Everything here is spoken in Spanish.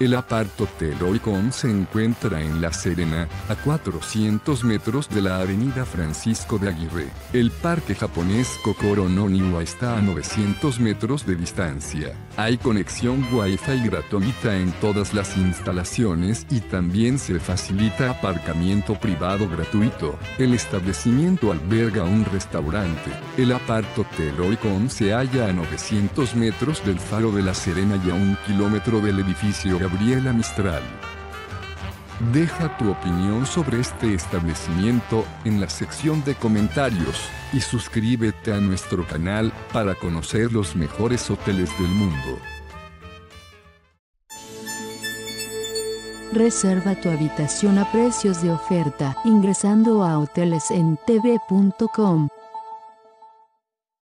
El Apart Hotel Oikon se encuentra en La Serena, a 400 metros de la avenida Francisco de Aguirre. El parque japonés Kokoro no Niwa está a 900 metros de distancia. Hay conexión Wi-Fi gratuita en todas las instalaciones y también se facilita aparcamiento privado gratuito. El establecimiento alberga un restaurante. El Apart Hotel Oikon se halla a 900 metros del Faro de La Serena y a 1 kilómetro del edificio Gabriela Mistral. Deja tu opinión sobre este establecimiento en la sección de comentarios y suscríbete a nuestro canal para conocer los mejores hoteles del mundo. Reserva tu habitación a precios de oferta ingresando a hotelesentv.com.